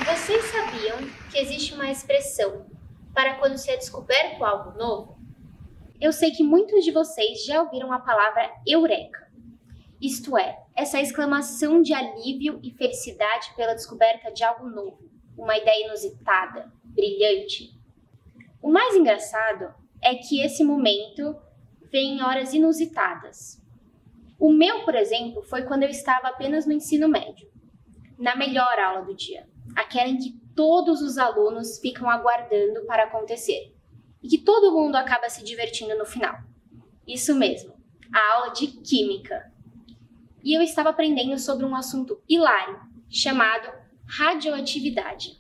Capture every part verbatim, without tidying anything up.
Vocês sabiam que existe uma expressão para quando se é descoberto algo novo? Eu sei que muitos de vocês já ouviram a palavra eureka. Isto é, essa exclamação de alívio e felicidade pela descoberta de algo novo, uma ideia inusitada, brilhante. O mais engraçado é que esse momento vem em horas inusitadas. O meu, por exemplo, foi quando eu estava apenas no ensino médio, na melhor aula do dia, aquela em que todos os alunos ficam aguardando para acontecer e que todo mundo acaba se divertindo no final. Isso mesmo, a aula de Química. E eu estava aprendendo sobre um assunto hilário, chamado radioatividade.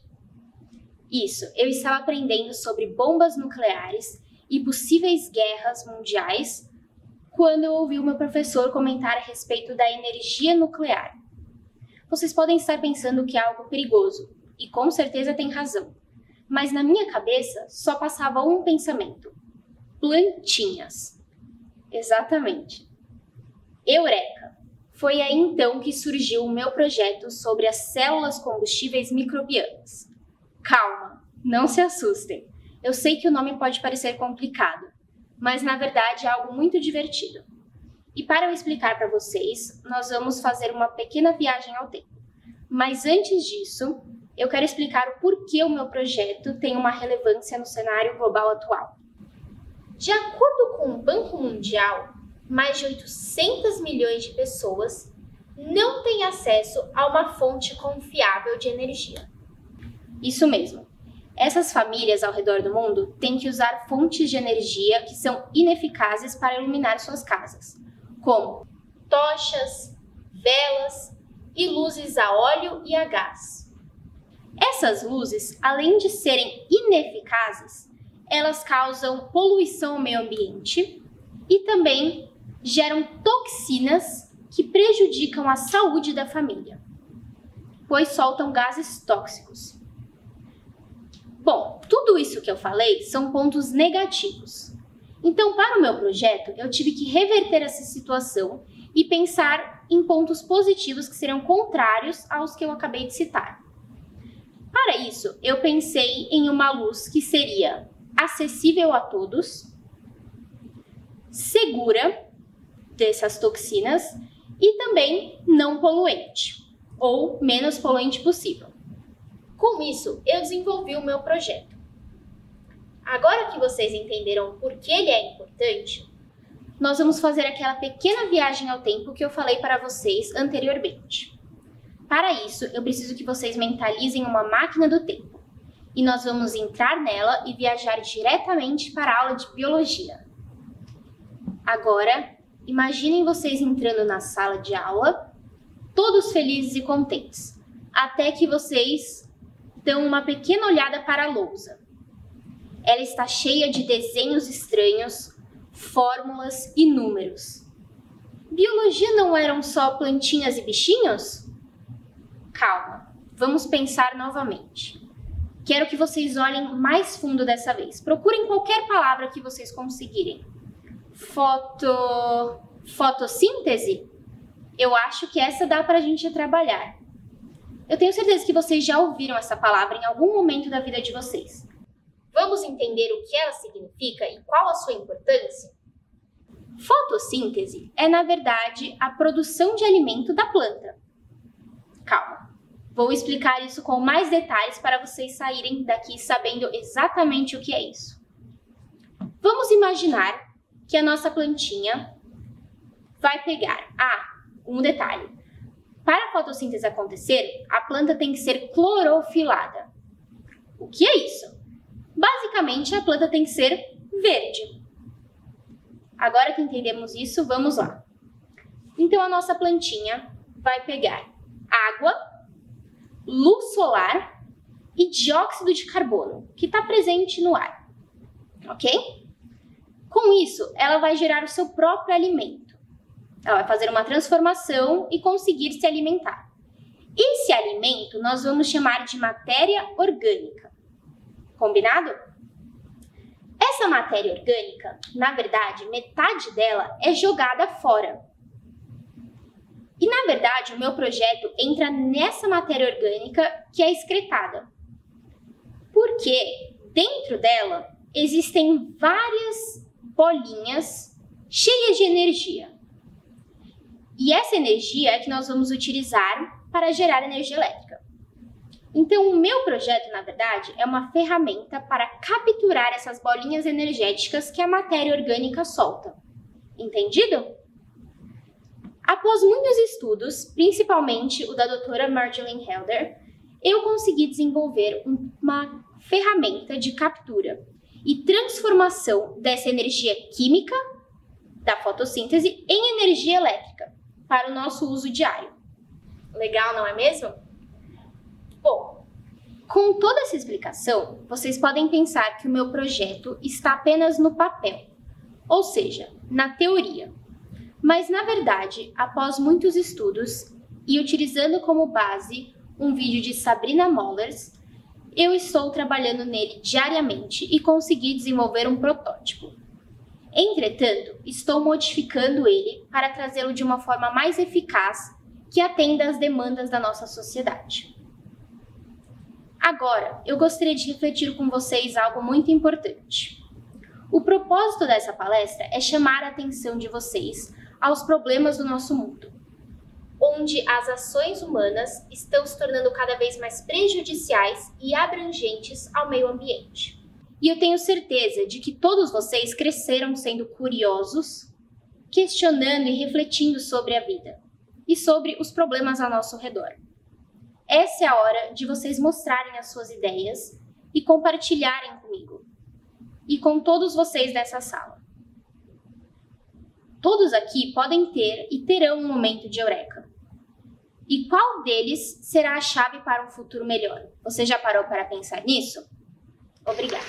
Isso, eu estava aprendendo sobre bombas nucleares e possíveis guerras mundiais quando eu ouvi o meu professor comentar a respeito da energia nuclear. Vocês podem estar pensando que é algo perigoso, e com certeza tem razão. Mas na minha cabeça só passava um pensamento: plantinhas. Exatamente. Eureka! Foi aí então que surgiu o meu projeto sobre as células combustíveis microbianas. Calma, não se assustem. Eu sei que o nome pode parecer complicado, mas na verdade é algo muito divertido. E para eu explicar para vocês, nós vamos fazer uma pequena viagem ao tempo. Mas antes disso, eu quero explicar o porquê o meu projeto tem uma relevância no cenário global atual. De acordo com o Banco Mundial, mais de oitocentos milhões de pessoas não têm acesso a uma fonte confiável de energia. Isso mesmo. Essas famílias ao redor do mundo têm que usar fontes de energia que são ineficazes para iluminar suas casas, como tochas, velas e luzes a óleo e a gás. Essas luzes, além de serem ineficazes, elas causam poluição ao meio ambiente e também geram toxinas que prejudicam a saúde da família, pois soltam gases tóxicos. Bom, tudo isso que eu falei são pontos negativos. Então, para o meu projeto, eu tive que reverter essa situação e pensar em pontos positivos que seriam contrários aos que eu acabei de citar. Para isso, eu pensei em uma luz que seria acessível a todos, segura dessas toxinas e também não poluente, ou menos poluente possível. Com isso, eu desenvolvi o meu projeto. Agora que vocês entenderam por que ele é importante, nós vamos fazer aquela pequena viagem ao tempo que eu falei para vocês anteriormente. Para isso, eu preciso que vocês mentalizem uma máquina do tempo. E nós vamos entrar nela e viajar diretamente para a aula de biologia. Agora, imaginem vocês entrando na sala de aula, todos felizes e contentes, até que vocês dão uma pequena olhada para a lousa. Ela está cheia de desenhos estranhos, fórmulas e números. Biologia não eram só plantinhas e bichinhos? Calma, vamos pensar novamente. Quero que vocês olhem mais fundo dessa vez. Procurem qualquer palavra que vocês conseguirem. Foto... Fotossíntese? Eu acho que essa dá para a gente trabalhar. Eu tenho certeza que vocês já ouviram essa palavra em algum momento da vida de vocês. Vamos entender o que ela significa e qual a sua importância? Fotossíntese é, na verdade, a produção de alimento da planta. Calma, vou explicar isso com mais detalhes para vocês saírem daqui sabendo exatamente o que é isso. Vamos imaginar que a nossa plantinha vai pegar... Ah, um detalhe. Para a fotossíntese acontecer, a planta tem que ser clorofilada. O que é isso? Basicamente, a planta tem que ser verde. Agora que entendemos isso, vamos lá. Então, a nossa plantinha vai pegar água, luz solar e dióxido de carbono, que está presente no ar. Ok? Com isso, ela vai gerar o seu próprio alimento. Ela vai fazer uma transformação e conseguir se alimentar. Esse alimento nós vamos chamar de matéria orgânica. Combinado? Essa matéria orgânica, na verdade, metade dela é jogada fora. E, na verdade, o meu projeto entra nessa matéria orgânica que é excretada. Porque dentro dela existem várias bolinhas cheias de energia. E essa energia é que nós vamos utilizar para gerar energia elétrica. Então, o meu projeto, na verdade, é uma ferramenta para capturar essas bolinhas energéticas que a matéria orgânica solta. Entendido? Após muitos estudos, principalmente o da doutora Marjolaine Helder, eu consegui desenvolver uma ferramenta de captura e transformação dessa energia química da fotossíntese em energia elétrica para o nosso uso diário. Legal, não é mesmo? Bom, com toda essa explicação, vocês podem pensar que o meu projeto está apenas no papel, ou seja, na teoria. Mas, na verdade, após muitos estudos e utilizando como base um vídeo de Sabrina Mollers, eu estou trabalhando nele diariamente e consegui desenvolver um protótipo. Entretanto, estou modificando ele para trazê-lo de uma forma mais eficaz que atenda às demandas da nossa sociedade. Agora, eu gostaria de refletir com vocês algo muito importante. O propósito dessa palestra é chamar a atenção de vocês aos problemas do nosso mundo, onde as ações humanas estão se tornando cada vez mais prejudiciais e abrangentes ao meio ambiente. E eu tenho certeza de que todos vocês cresceram sendo curiosos, questionando e refletindo sobre a vida e sobre os problemas ao nosso redor. Essa é a hora de vocês mostrarem as suas ideias e compartilharem comigo e com todos vocês dessa sala. Todos aqui podem ter e terão um momento de eureka. E qual deles será a chave para um futuro melhor? Você já parou para pensar nisso? Obrigada.